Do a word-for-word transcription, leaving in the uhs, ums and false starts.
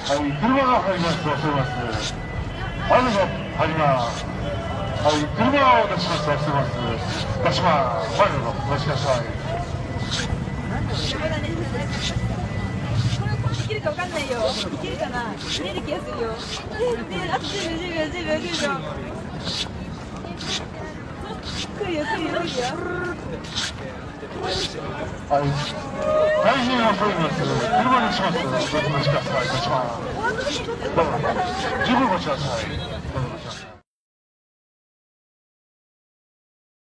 はい、車が入ります。忘れます。はい、どうぞ、入ります。はい、車を出します。忘れます。出します。はい、どうぞ、お待ちください。 いけるかわかんないよ。いけるかな。見える気がするよ。ね、あとじゅうびょう、じゅうびょう、じゅうびょう、じゅうびょう。来るよ、来るよ、来るよ。 はい、大変遅いです。車にします。どうぞお待ちください。出します。どうぞ、十分お待ちください。